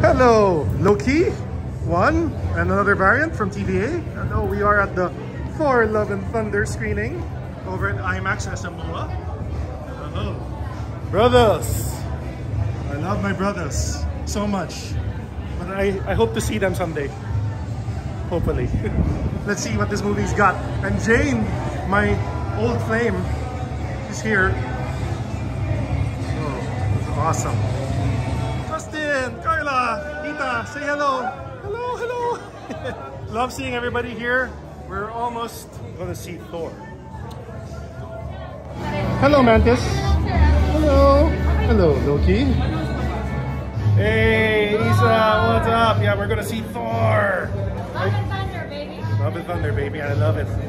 Hello, Loki, one and another variant from TVA. Hello, we are at the Thor Love and Thunder screening over at IMAX Samoa. Hello, brothers. I love my brothers so much, but I hope to see them someday. Hopefully. Let's see what this movie's got. And Jane, my old flame, is here. Oh, awesome. Justin, Carla, Ita, say hello. Hello, hello. Love seeing everybody here. We're almost gonna see Thor. Hello, Mantis. Hello. Hello, Loki. Hey, Isa, what's up? Yeah, we're gonna see Thor. Love and Thunder, baby. Love and Thunder, baby. I love it.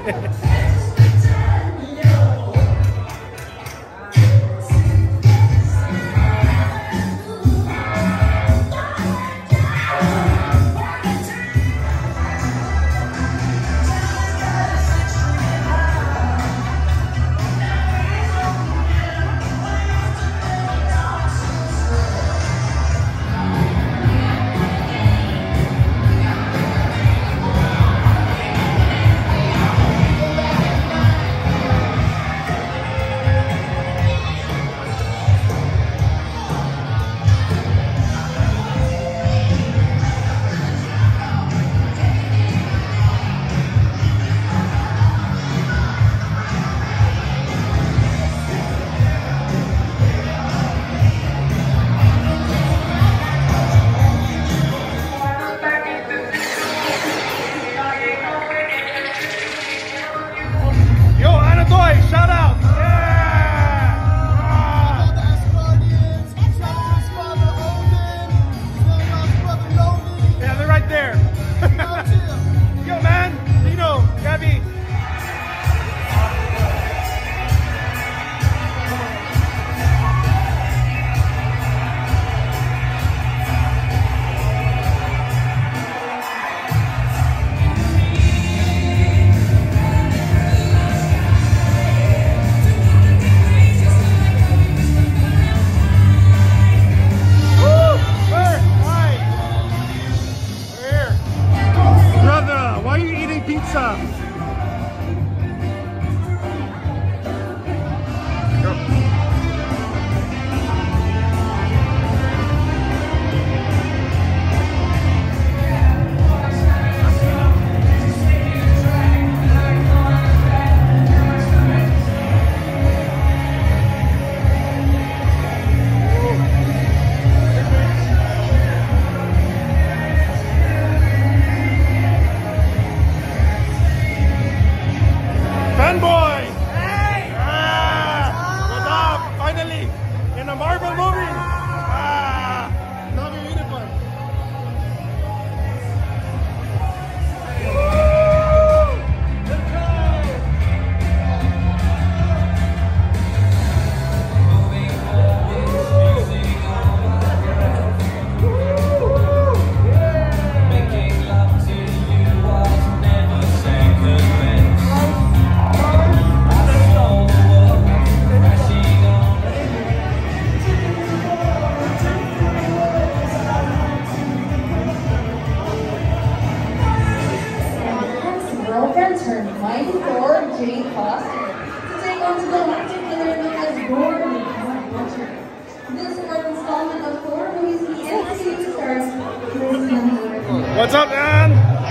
What's up, man?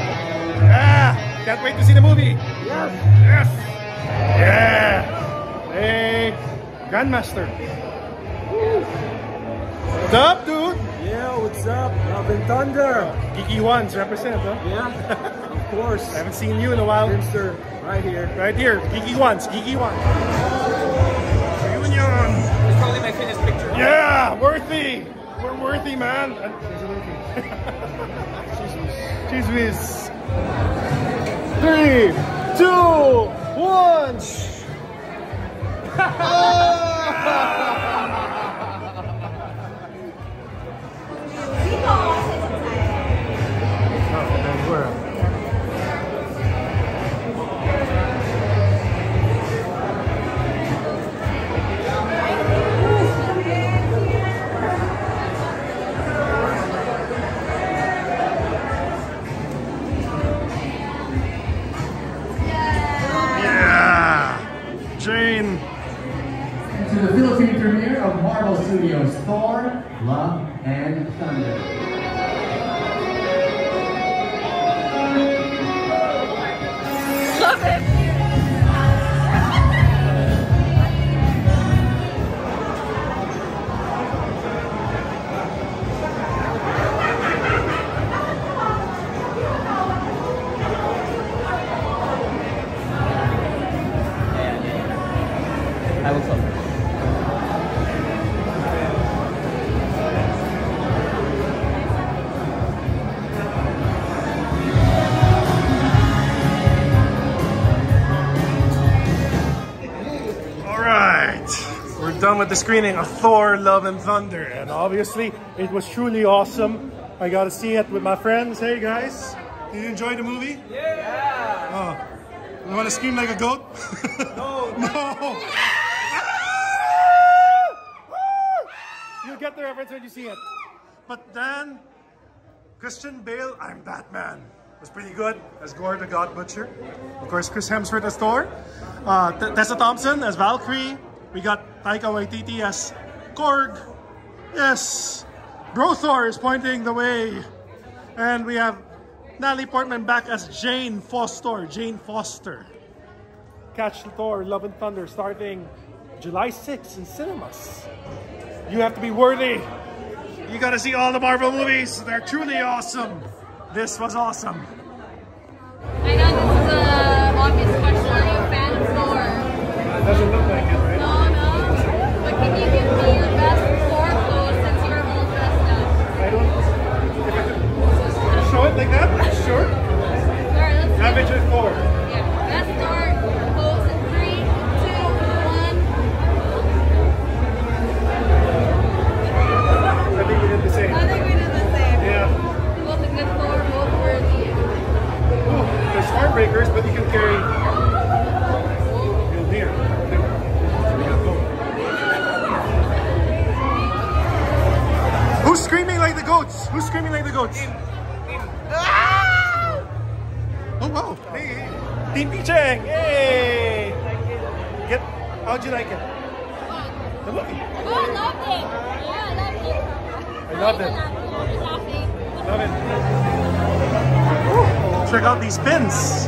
Yeah, can't wait to see the movie. Yes, yes, yeah. Hey, Grandmaster. What's up, dude? Yeah, what's up? Love and Thunder. Geeky Ones represent, huh? Yeah, of course. I haven't seen you in a while. Timzster, right here. Right here, Geeky Ones, Geeky Ones. Reunion. It's probably my fitness picture. Yeah, worthy. We're worthy, man. Cheese whiz. 3, 2, 1. to the Philippine premiere of Marvel Studios' Thor, Love and Thunder. Love it. I will come. We're done with the screening of Thor, Love and Thunder, and obviously it was truly awesome. I got to see it with my friends. Hey guys, did you enjoy the movie? Yeah! Oh, you want to scream like a goat? No! No! You'll get the reference when you see it. But then, Christian Bale, I'm Batman, was pretty good as Gore the God Butcher. Of course, Chris Hemsworth as Thor. Tessa Thompson as Valkyrie. We got Taika Waititi as Korg. Yes, Bro Thor is pointing the way. And we have Natalie Portman back as Jane Foster. Catch Thor, Love and Thunder starting July 6th in cinemas. You have to be worthy. You gotta see all the Marvel movies. They're truly awesome. This was awesome. I know this is an obvious question. Are you a fan of Thor? It doesn't look like it, right? No, no. But can you give me your best Thor clothes since you're all dressed up? I don't. If I could show it like that? Sure. Alright, let's see. Ravager Thor. Yeah. Best Thor pose in 3, 2, 1. I think we did the same. I think we did the same. Yeah. Both a good Thor, both worthy. Ooh, there's heartbreakers, but you can carry. Here. Who's screaming like the goats? Who's screaming like the goats? Ah! Oh wow! Hey, Team Picheng! Hey! Get? How'd you like it? The movie. Oh, I loved it. Yeah, I loved it. I loved it. Laughing. Love it. Ooh, check out these pins.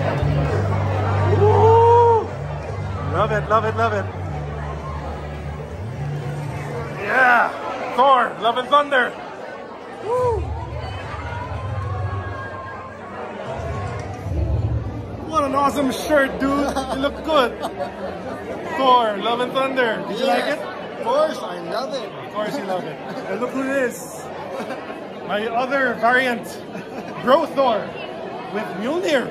Ooh. Love it, love it, love it. Yeah! Thor, Love and Thunder. Woo. What an awesome shirt, dude. You look good. Thor, Love and Thunder. Did you like it? Of course, I love it. Of course you love it. And look who it is. My other variant, Bro Thor, with Mjolnir.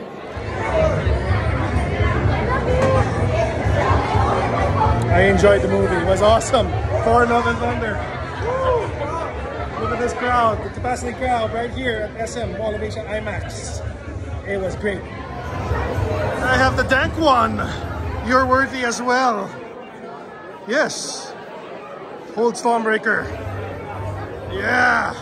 I enjoyed the movie. It was awesome. Thor, Love and Thunder. Woo. Look at this crowd, the capacity crowd right here at SM Mall of Asia IMAX. It was great. I have the dank one. You're worthy as well. Yes. Hold Stormbreaker. Yeah.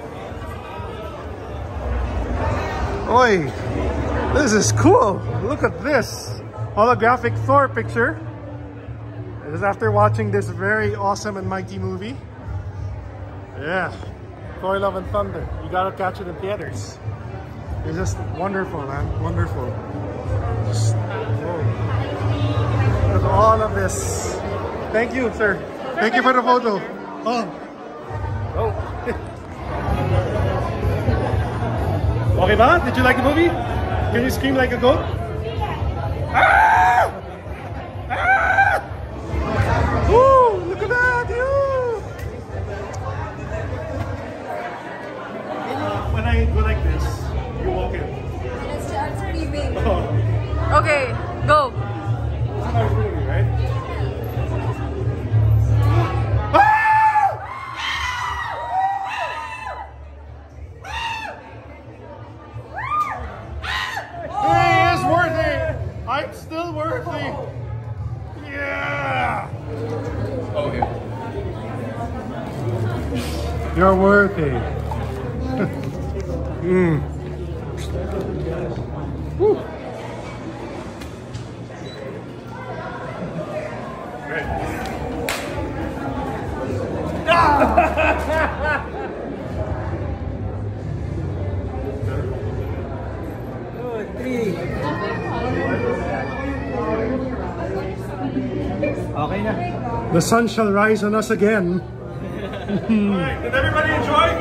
Oi. This is cool. Look at this. Holographic Thor picture. It is after watching this very awesome and mighty movie. Yeah. Thor, Love and Thunder. You gotta catch it in theaters. It's just wonderful, man. Wonderful. Just, whoa. Look at all of this. Thank you, sir. Thank you for the photo. Oh. Oh. Okay ba? Did you like the movie? Can you scream like a goat? Ah! Ah! Woo! Look at that! You! When I go like this, you walk in. It starts screaming. Oh. Okay, go. This is how it's movie, right? I'm still worthy. Yeah. Oh, here. You're worthy. Woo. Great. Okay na. The sun shall rise on us again. Alright, did everybody enjoy?